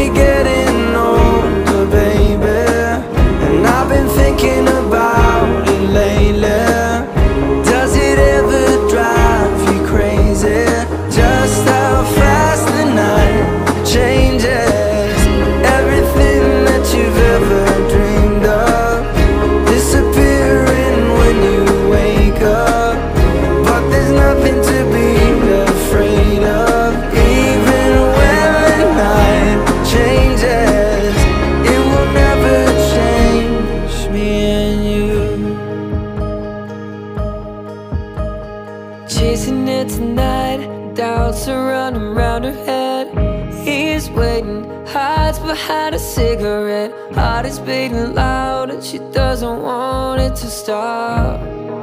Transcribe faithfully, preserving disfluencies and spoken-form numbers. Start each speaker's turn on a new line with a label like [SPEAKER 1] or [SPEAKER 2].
[SPEAKER 1] only getting older, baby, and I've been thinking about it lately. Does it ever drive you crazy, just how fast the night changes? Everything that you've ever dreamed of disappearing when you wake up, but there's nothing to be afraid of. Even when the night changes, it will never change me and you. Chasing it tonight, doubts are running round her head. He's waiting, hides behind a cigarette. Heart is beating loud and she doesn't want it to stop.